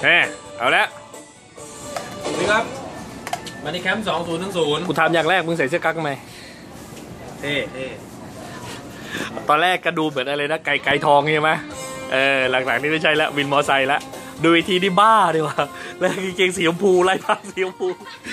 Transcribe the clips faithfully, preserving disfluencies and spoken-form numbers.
แหมเอาละสวัสดีครับมาในแคมป์สองศูนย์หนึ่งศูนย์กูทำอย่างแรกมึงใส่เสื้อกั๊กทำไมเท่เท่ตอนแรกก็ดูเหมือนอะไรนะไก่ไก่ทองใช่ไหมเออหลังๆนี่ไม่ใช่ละวินมอไซค์ละดูอีกทีนี่บ้าดีว่ะแล้วกางเกงสีชมพูไล่ผ้าสีชมพู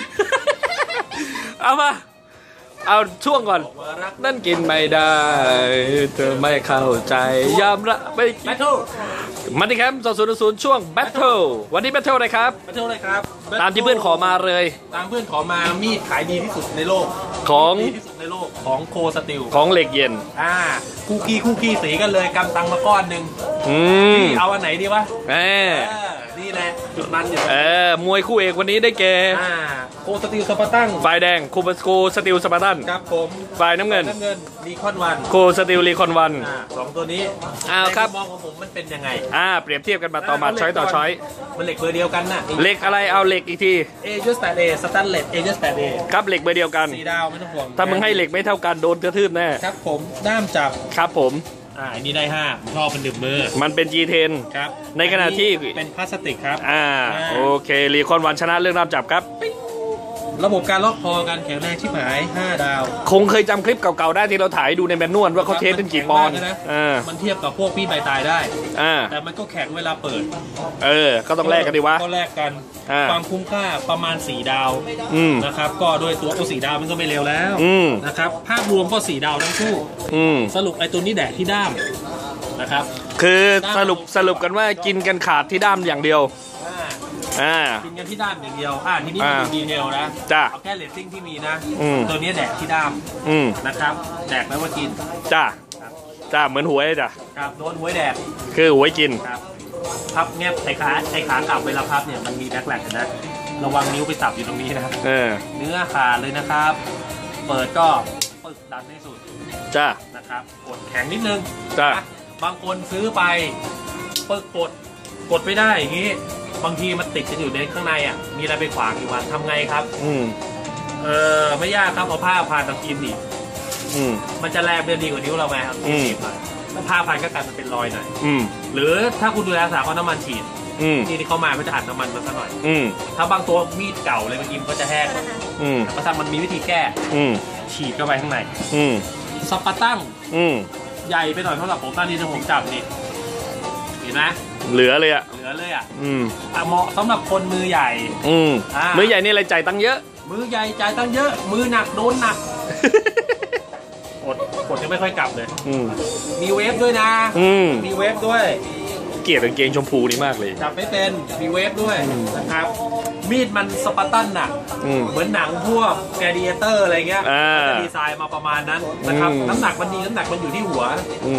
เอามาเอาช่วงก่อนนั่นกินไม่ได้เธอไม่เข้าใจยอมละไม่กินมันที่แคมป์สองศูนย์ศูนย์ช่วงแบทเทิลวันนี้แบทเทิลอะไรครับแบทเทิลอะไรครับตามที่เพื่อนขอมาเลยตามเพื่อนขอมามีดขายดีที่สุดในโลกของดีที่สุดในโลกของโคสติลของเหล็กเย็นอ่าคู่กี้คู่กี้สีกันเลยกำตังมาก้อนหนึ่งอืมเอาอันไหนดีวะเออนี่แหละจุดมันอยู่เออมวยคู่เอกวันนี้ได้แก่โคสติลสปาร์ตันฝ่ายแดงโคโคสติลสปาร์ตันครับผมฝ่ายน้ำเงินน้ำเงินรีคอนวันโคสติลรีคอนวันสองตัวนี้อ้าวครับมองของผมมันเป็นยังไงอ่าเปรียบเทียบกันมาต่อมาช้อยต่อช้อยมันเหล็กเบอร์เดียวกันน่ะเหล็กอะไรเอาเหล็กอีกทีเอเจสแปดเอสแตนเลสเอเจสแปดเอครับเหล็กเบอร์เดียวกันสีดาวไม่ต้องห่วงถ้ามึงให้เหล็กไม่เท่ากันโดนกระทืบแน่ครับผมด้ามจับครับผมอ่าอันนี้ได้ห้าชอบเป็นดึบมือมันเป็น จี เทนครับในขณะที่เป็นพลาสติกครับอ่าโอเครีคอนวันชนะเรื่องด้ามจับครับระบบการล็อกคอการแข็งแรงชิบหายห้าดาวคงเคยจำคลิปเก่าๆได้ที่เราถ่ายดูในแมนนวลว่าเขาเทสเป็นกี่ปอนด์นะมันเทียบกับพวกพี่ใบตายได้แต่มันก็แข็งเวลาเปิดเออก็ต้องแลกกันดีวะก็แลกกันความคุ้มค่าประมาณสี่ดาวนะครับก็โดยตัวก็สี่ดาวมันก็ไม่เร็วแล้วนะครับภาพรวมก็สี่ดาวทั้งคู่สรุปไอ้ตัวนี้แดกที่ด้ามนะครับคือสรุปสรุปกันว่ากินกันขาดที่ด้ามอย่างเดียวอ่ากินกันที่ด้ามอย่างเดียวอ่าทีนี้มีดีเทลนะจ้าเอาแค่เรตติ้งที่มีนะตัวนี้แดกที่ด้ามนะครับแดกไม่ว่ากินจ้าจ้าเหมือนหวยจ้ะครับโดนหวยแดกคือหวยกินครับพับแงบไอ้ขาไอ้ขากลับเวลาพับเนี่ยมันมีแบ็คแลกนะระวังนิ้วไปสับอยู่ตรงนี้นะเออเนื้อขาดเลยนะครับเปิดก็ปึกดันให้สุดจ้านะครับกดแข็งนิดนึงจ้าบางคนซื้อไปปึกกดกดไม่ได้อย่างนี้บางทีมันติดกันอยู่ในข้างในอ่ะมีอะไรไปขวางอยู่วันทำไงครับอืมเออไม่ยากครับเอาผ้าพันตะกินดิอืมมันจะแลบเรียนดีกว่านิ้วเราไหมครับอืมถ้าผ้าพันก็กลายเป็นรอยหน่อยอืมหรือถ้าคุณดูแลรักษาเขาน้ำมันฉีดอืมที่ที่เขามาเขาจะอัดน้ำมันมาสักหน่อยอืมถ้าบางตัวมีดเก่าเลยบางทีมันก็จะแห้งอืมแต่ก็ทำมันมีวิธีแก้อืมฉีดเข้าไปข้างในอืมสปาร์ตันอืมใหญ่ไปหน่อยสำหรับผมตอนนี้ที่ผมจับนี่เห็นไหมเหลือเลยอ่ะเหลือเลยอ่ะอืมเหมาะสำหรับคนมือใหญ่อืมมือใหญ่นี่อะไรจ่ายตังค์เยอะมือใหญ่จ่ายตังค์เยอะมือหนักโดนหนักกดกดยังไม่ค่อยกลับเลยมีเวฟด้วยนะมีเวฟด้วยเกลียดกางเกงชมพูนี่มากเลยจับไม่เป็นมีเวฟด้วยนะครับมีดมันสปาร์ตันน่ะเหมือนหนังพวกแกดิเอเตอร์อะไรเงี้ยจะดีไซน์มาประมาณนั้นนะครับน้ำหนักมันดีน้ำหนักมันอยู่ที่หัว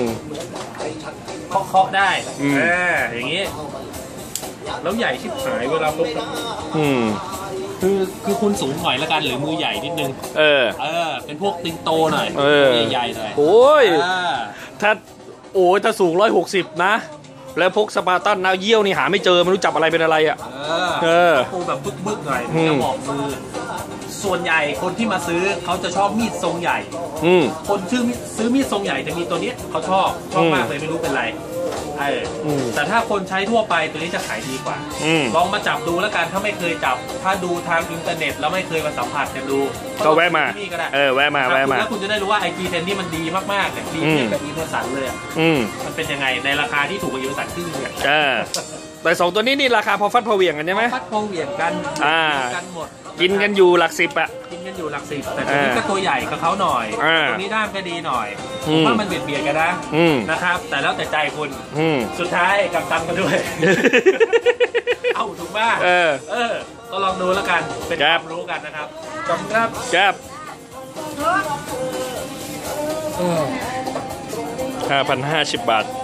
เคาะได้เอออย่างงี้แล้วใหญ่ชิบหายเวลาพกคือคือคุณสูงหน่อยละกันหรือมือใหญ่นิดนึงเออเออเป็นพวกติงโตหน่อยใหญ่ๆหน่อยโอ้ยถ้าโอ้ยถ้าสูงร้อยหกสิบนะแล้วพกสปาร์ตันนะเยี่ยวนี่หาไม่เจอไม่รู้จับอะไรเป็นอะไรอ่ะเออปูแบบบึกๆหน่อยจะบอกมือส่วนใหญ่คนที่มาซื้อเขาจะชอบมีดทรงใหญ่คนชื่อซื้อมีดทรงใหญ่จะมีตัวนี้เขาชอบชอบมากเลยไม่รู้เป็นไรแต่ถ้าคนใช้ทั่วไปตัวนี้จะขายดีกว่าลองมาจับดูแล้วกันถ้าไม่เคยจับถ้าดูทางอินเทอร์เน็ตแล้วไม่เคยมาสัมผัสกันดูก็แวะมาเออแวะมาแวะมาแล้วคุณจะได้รู้ว่าไอจีเทนนี่มันดีมากๆเนี่ยดีเทียบกับอีเทอร์สันเลยอ่ะมันเป็นยังไงในราคาที่ถูกกว่าอีเทอร์สันครึ่งเนี่ยแต่สองตัวนี้นี่ราคาพอฟัดพอเหวี่ยงกันใช่ไหมฟัดพอเหวี่ยงกันกันหมดกินกันอยู่หลักสิบอะกินกันอยู่หลักสิบแต่ตัวนี้ก็ตัวใหญ่กับเขาหน่อยตัวนี้ด้ามก็ดีหน่อยผมว่ามันเบียดเบียดกันนะนะครับแต่แล้วแต่ใจคุณสุดท้ายกำตังกันด้วยเอาถูกมากเออเออก็ลองดูแล้วกันเป็นความรู้กันนะครับจบครับแก๊บห้าพันห้าสิบบาท